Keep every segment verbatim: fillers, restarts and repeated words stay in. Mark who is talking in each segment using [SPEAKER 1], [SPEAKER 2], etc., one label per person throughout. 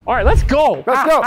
[SPEAKER 1] All right, let's go.
[SPEAKER 2] Let's go.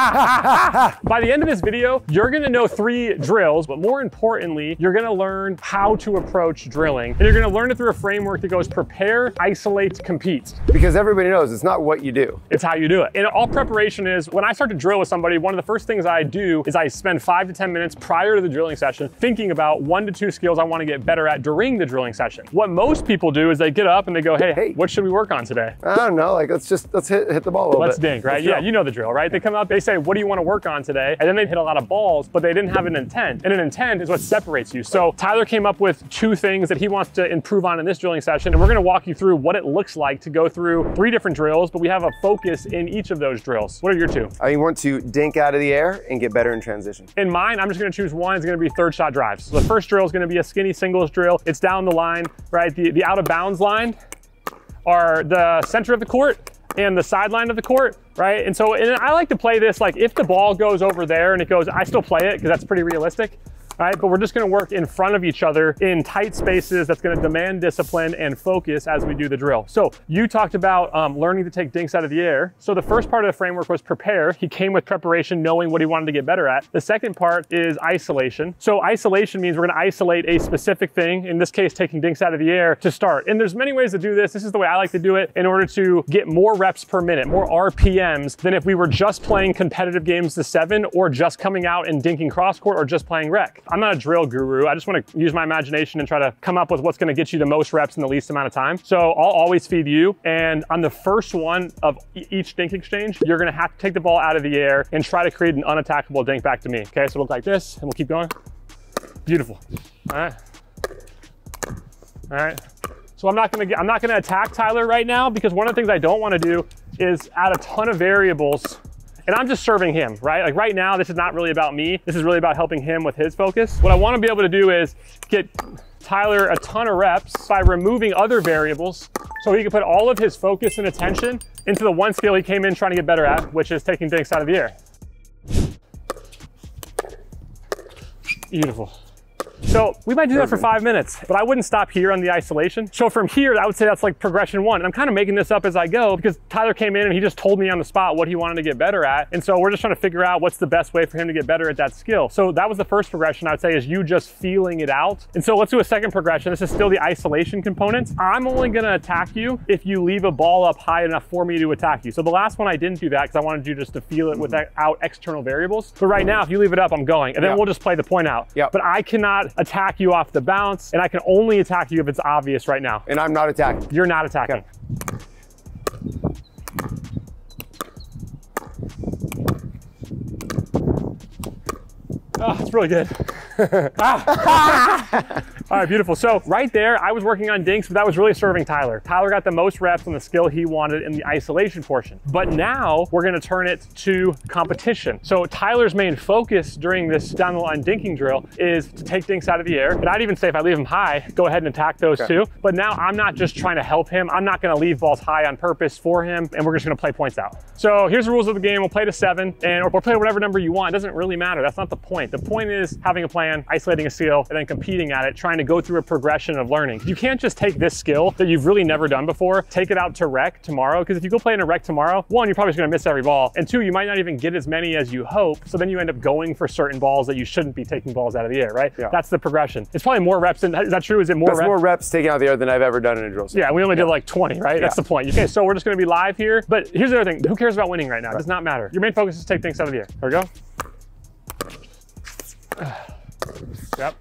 [SPEAKER 1] By the end of this video, you're gonna know three drills, but more importantly, you're gonna learn how to approach drilling. And you're gonna learn it through a framework that goes prepare, isolate, compete.
[SPEAKER 2] Because everybody knows it's not what you do.
[SPEAKER 1] It's how you do it. And all preparation is, when I start to drill with somebody, one of the first things I do is I spend five to ten minutes prior to the drilling session thinking about one to two skills I wanna get better at during the drilling session. What most people do is they get up and they go, hey, hey, what should we work on today?
[SPEAKER 2] I don't know, like let's just, let's hit, hit the ball a little
[SPEAKER 1] let's
[SPEAKER 2] bit.
[SPEAKER 1] Let's dink, right?
[SPEAKER 2] Let's
[SPEAKER 1] yeah,
[SPEAKER 2] drill.
[SPEAKER 1] you know the drill, right? They come up, they say, what do you wanna work on today? And then they hit a lot of balls, but they didn't have an intent. And an intent is what separates you. So Tyler came up with two things that he wants to improve on in this drilling session, and we're gonna walk you through what it looks like to go through three different drills, but we have a focus in each of those drills. What are your two?
[SPEAKER 2] I want to dink out of the air and get better in transition.
[SPEAKER 1] In mine, I'm just gonna choose one. It's gonna be third shot drives. So the first drill is gonna be a skinny singles drill. It's down the line, right? The, the out of bounds line are the center of the court and the sideline of the court, right? And so and I like to play this like if the ball goes over there and it goes, I still play it because that's pretty realistic. All right, but we're just gonna work in front of each other in tight spaces. That's gonna demand discipline and focus as we do the drill. So you talked about um, learning to take dinks out of the air. So the first part of the framework was prepare. He came with preparation, knowing what he wanted to get better at. The second part is isolation. So isolation means we're gonna isolate a specific thing, in this case, taking dinks out of the air to start. And there's many ways to do this. This is the way I like to do it in order to get more reps per minute, more R P Ms than if we were just playing competitive games to seven or just coming out and dinking cross court or just playing rec. I'm not a drill guru. I just want to use my imagination and try to come up with what's going to get you the most reps in the least amount of time. So I'll always feed you. And on the first one of each dink exchange, you're going to have to take the ball out of the air and try to create an unattackable dink back to me. Okay, so look like this and we'll keep going. Beautiful. All right. All right. So I'm not going to get, I'm not going to attack Tyler right now because one of the things I don't want to do is add a ton of variables. And I'm just serving him, right? Like right now, this is not really about me. This is really about helping him with his focus. What I want to be able to do is get Tyler a ton of reps by removing other variables so he can put all of his focus and attention into the one skill he came in trying to get better at, which is taking dinks out of the air. Beautiful. So we might do that for five minutes, but I wouldn't stop here on the isolation. So from here, I would say that's like progression one. And I'm kind of making this up as I go because Tyler came in and he just told me on the spot what he wanted to get better at. And so we're just trying to figure out what's the best way for him to get better at that skill. So that was the first progression I would say is you just feeling it out. And so let's do a second progression. This is still the isolation component. I'm only gonna attack you if you leave a ball up high enough for me to attack you. So the last one I didn't do that because I wanted you just to feel it without external variables. But right now, if you leave it up, I'm going. And then
[SPEAKER 2] yep.
[SPEAKER 1] we'll just play the point out.
[SPEAKER 2] Yep.
[SPEAKER 1] But I cannot attack you off the bounce, and I can only attack you if it's obvious right now.
[SPEAKER 2] And I'm not attacking.
[SPEAKER 1] You're not attacking.
[SPEAKER 2] Okay.
[SPEAKER 1] Oh, it's really good. ah. All right, beautiful. So right there, I was working on dinks, but that was really serving Tyler. Tyler got the most reps on the skill he wanted in the isolation portion. But now we're gonna turn it to competition. So Tyler's main focus during this down the line dinking drill is to take dinks out of the air. And I'd even say if I leave him high, go ahead and attack those okay. too. But now I'm not just trying to help him. I'm not gonna leave balls high on purpose for him, and we're just gonna play points out. So here's the rules of the game. We'll play to seven, and or we'll play whatever number you want. It doesn't really matter. That's not the point. The point is having a plan, isolating a skill, and then competing at it, trying to go through a progression of learning. You can't just take this skill that you've really never done before, take it out to rec tomorrow, because if you go play in a rec tomorrow, one, you're probably just gonna miss every ball, and two, you might not even get as many as you hope, so then you end up going for certain balls that you shouldn't be taking balls out of the air, right? Yeah. That's the progression. It's probably more reps than, is that true? Is it more
[SPEAKER 2] That's
[SPEAKER 1] reps?
[SPEAKER 2] more reps taken out of the air than I've ever done in a drill session.
[SPEAKER 1] Yeah, we only
[SPEAKER 2] yeah.
[SPEAKER 1] did like twenty, right? Yeah. That's the point. Okay, so we're just gonna be live here, but here's the other thing. Who cares about winning right now? Right. It does not matter. Your main focus is to take things out of the air. There we go. Yep.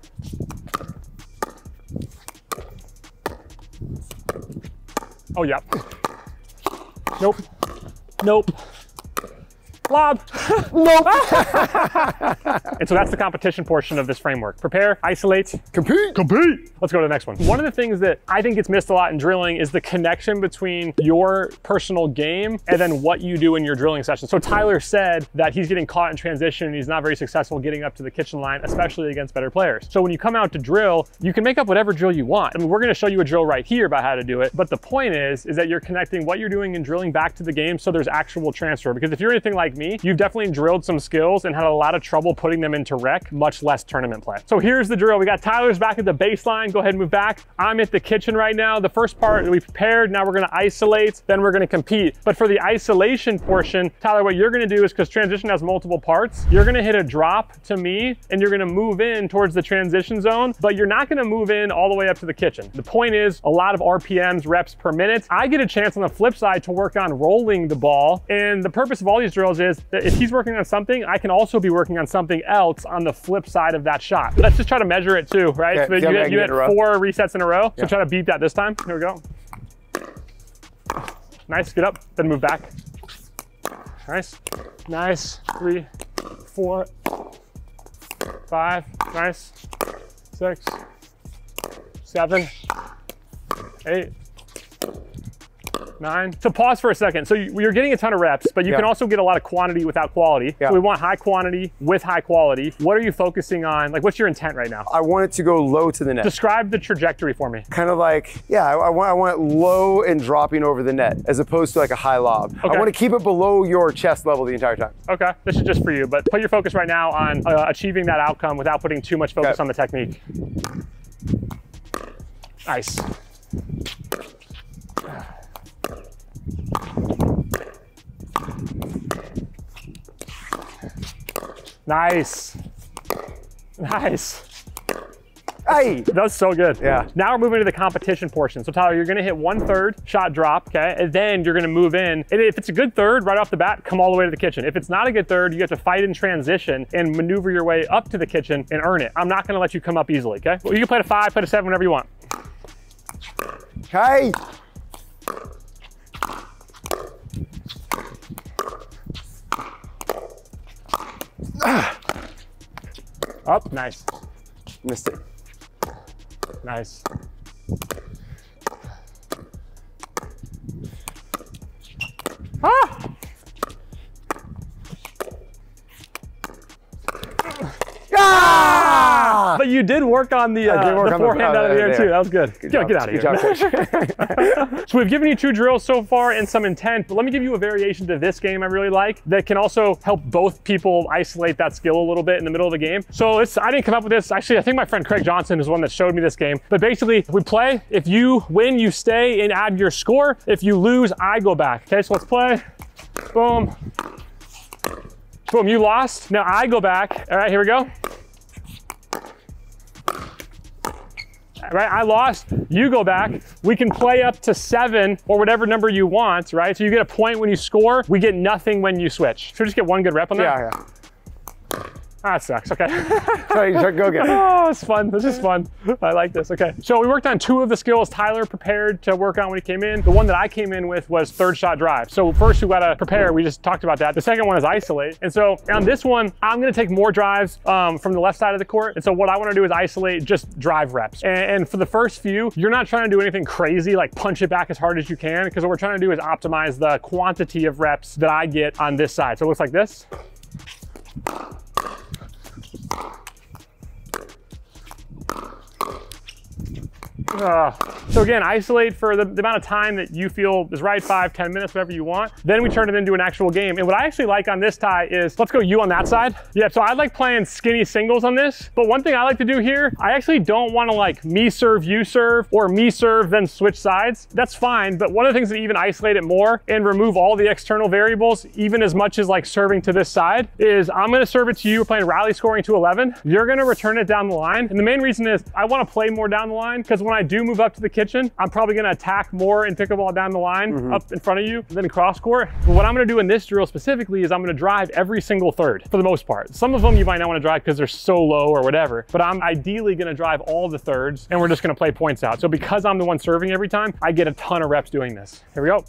[SPEAKER 1] Oh, yeah. Nope. Nope. Lob. Nope. And so that's the competition portion of this framework. Prepare, isolate,
[SPEAKER 2] compete.
[SPEAKER 1] Compete. Let's go to the next one. One of the things that I think gets missed a lot in drilling is the connection between your personal game and then what you do in your drilling session. So Tyler said that he's getting caught in transition and he's not very successful getting up to the kitchen line, especially against better players. So when you come out to drill, you can make up whatever drill you want. I mean, we're gonna show you a drill right here about how to do it, but the point is, is that you're connecting what you're doing in drilling back to the game so there's actual transfer. Because if you're anything like me, you've definitely drilled some skills and had a lot of trouble putting them into rec, much less tournament play. So here's the drill. We got Tyler's back at the baseline. Go ahead and move back. I'm at the kitchen right now. The first part we prepared, now we're gonna isolate, then we're gonna compete. But for the isolation portion, Tyler, what you're gonna do is, because transition has multiple parts, you're gonna hit a drop to me and you're gonna move in towards the transition zone, but you're not gonna move in all the way up to the kitchen. The point is a lot of R P Ms, reps per minute. I get a chance on the flip side to work on rolling the ball. And the purpose of all these drills is that if he's working on something, I can also be working on something else on the flip side of that shot. Let's just try to measure it too, right?
[SPEAKER 2] Okay,
[SPEAKER 1] So you, had, you had four resets in a row.
[SPEAKER 2] Yeah.
[SPEAKER 1] So try to beat that this time. Here we go. Nice, get up, then move back. Nice, nice, three, four, five, nice, six, seven, eight, nine. So pause for a second. So you, you're getting a ton of reps, but you
[SPEAKER 2] yeah.
[SPEAKER 1] can also get a lot of quantity without quality.
[SPEAKER 2] Yeah.
[SPEAKER 1] So we want high quantity with high quality. What are you focusing on? Like, what's your intent right now?
[SPEAKER 2] I want it to go low to the net.
[SPEAKER 1] Describe the trajectory for me.
[SPEAKER 2] Kind of like, yeah, I, I, want, I want it low and dropping over the net as opposed to like a high lob.
[SPEAKER 1] Okay.
[SPEAKER 2] I want to keep it below your chest level the entire time.
[SPEAKER 1] Okay, this is just for you, but put your focus right now on uh, achieving that outcome without putting too much focus
[SPEAKER 2] Okay.
[SPEAKER 1] on the technique. Nice. Nice. Nice.
[SPEAKER 2] Hey!
[SPEAKER 1] That's so good.
[SPEAKER 2] Yeah.
[SPEAKER 1] Now we're moving to the competition portion. So Tyler, you're gonna hit one third shot drop, okay? And then you're gonna move in. And if it's a good third right off the bat, come all the way to the kitchen. If it's not a good third, you have to fight in transition and maneuver your way up to the kitchen and earn it. I'm not gonna let you come up easily, okay? Well, you can play to five, play to seven, whenever you want.
[SPEAKER 2] Hey!
[SPEAKER 1] Up, nice.
[SPEAKER 2] Missed it.
[SPEAKER 1] Nice. Ah!
[SPEAKER 2] Ah!
[SPEAKER 1] But you did work on the, uh,
[SPEAKER 2] work
[SPEAKER 1] the
[SPEAKER 2] on the-
[SPEAKER 1] forehand
[SPEAKER 2] oh,
[SPEAKER 1] out of the
[SPEAKER 2] there,
[SPEAKER 1] air
[SPEAKER 2] there.
[SPEAKER 1] too. That was good.
[SPEAKER 2] Good
[SPEAKER 1] Get,
[SPEAKER 2] job.
[SPEAKER 1] get out of
[SPEAKER 2] Good
[SPEAKER 1] here.
[SPEAKER 2] job, coach.
[SPEAKER 1] So we've given you two drills so far and some intent, but let me give you a variation to this game I really like that can also help both people isolate that skill a little bit in the middle of the game. So it's, I didn't come up with this. Actually, I think my friend Craig Johnson is the one that showed me this game. But basically, we play. If you win, you stay and add your score. If you lose, I go back. Okay, so let's play. Boom. Boom, you lost. Now I go back. All right, here we go. Right, I lost, you go back. We can play up to seven or whatever number you want, right? So you get a point when you score, we get nothing when you switch. So just get one good rep on that?
[SPEAKER 2] Yeah, yeah.
[SPEAKER 1] Ah, it sucks, okay.
[SPEAKER 2] Sorry, go get it.
[SPEAKER 1] Oh, it's fun, this is fun. I like this, okay. So we worked on two of the skills Tyler prepared to work on when he came in. The one that I came in with was third shot drive. So first we gotta prepare, we just talked about that. The second one is isolate. And so on this one, I'm gonna take more drives um, from the left side of the court. And so what I wanna do is isolate just drive reps. And, and for the first few, you're not trying to do anything crazy, like punch it back as hard as you can, because what we're trying to do is optimize the quantity of reps that I get on this side. So it looks like this. Uh, so again, isolate for the, the amount of time that you feel is right, five, ten minutes, whatever you want. Then we turn it into an actual game. And what I actually like on this tie is, let's go you on that side. Yeah, so I like playing skinny singles on this. But one thing I like to do here, I actually don't want to like me serve, you serve, or me serve, then switch sides. That's fine. But one of the things that even isolate it more and remove all the external variables, even as much as like serving to this side, is I'm going to serve it to you. We're playing rally scoring to eleven. You're going to return it down the line. And the main reason is I want to play more down the line, because when I do move up to the kitchen, I'm probably gonna attack more in pickleball down the line, mm-hmm. up in front of you than cross court. But what I'm gonna do in this drill specifically is I'm gonna drive every single third for the most part. Some of them you might not wanna drive because they're so low or whatever, but I'm ideally gonna drive all the thirds and we're just gonna play points out. So because I'm the one serving every time, I get a ton of reps doing this. Here we go.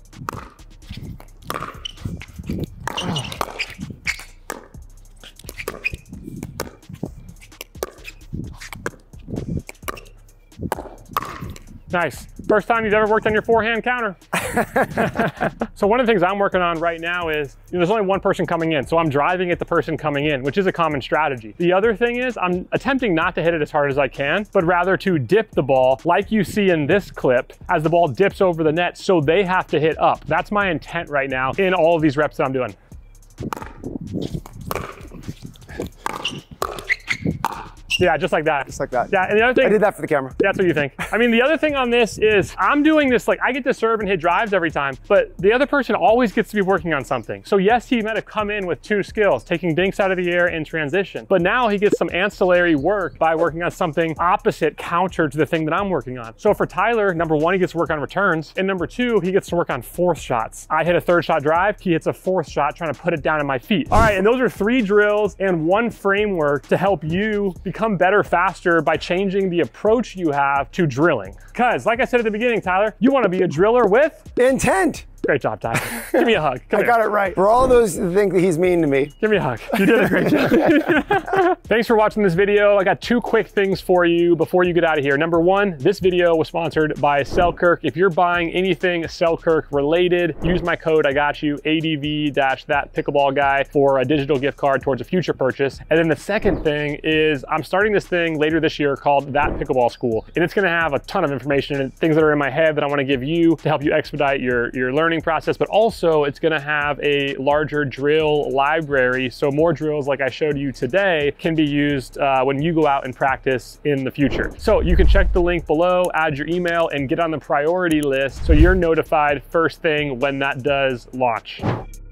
[SPEAKER 1] Nice. First time you've ever worked on your forehand counter. So one of the things I'm working on right now is, you know, there's only one person coming in, so I'm driving at the person coming in, which is a common strategy. The other thing is I'm attempting not to hit it as hard as I can, but rather to dip the ball like you see in this clip as the ball dips over the net, so they have to hit up. That's my intent right now in all of these reps that I'm doing. Yeah, just like that.
[SPEAKER 2] Just like that.
[SPEAKER 1] Yeah, and the other thing—
[SPEAKER 2] I did that for the camera.
[SPEAKER 1] That's what you think. I mean, the other thing on this is I'm doing this, like I get to serve and hit drives every time, but the other person always gets to be working on something. So yes, he might have come in with two skills, taking dinks out of the air in transition, but now he gets some ancillary work by working on something opposite, counter to the thing that I'm working on. So for Tyler, number one, he gets to work on returns, and number two, he gets to work on fourth shots. I hit a third shot drive, he hits a fourth shot, trying to put it down in my feet. All right, and those are three drills and one framework to help you become better faster by changing the approach you have to drilling. Because like I said at the beginning, Tyler, you want to be a driller with
[SPEAKER 2] intent.
[SPEAKER 1] Great job, Tyler. Give me a hug. Come
[SPEAKER 2] I
[SPEAKER 1] here.
[SPEAKER 2] got it right. For all those that think that he's mean to me.
[SPEAKER 1] Give me a hug. You did a great job. Thanks for watching this video. I got two quick things for you before you get out of here. Number one, this video was sponsored by Selkirk. If you're buying anything Selkirk related, use my code I got you, A D V that pickleball guy, for a digital gift card towards a future purchase. And then the second thing is I'm starting this thing later this year called That Pickleball School. And it's gonna have a ton of information and things that are in my head that I wanna give you to help you expedite your, your learning process, but also it's gonna have a larger drill library, so more drills like I showed you today can be used uh, when you go out and practice in the future. So you can check the link below, add your email, and get on the priority list so you're notified first thing when that does launch.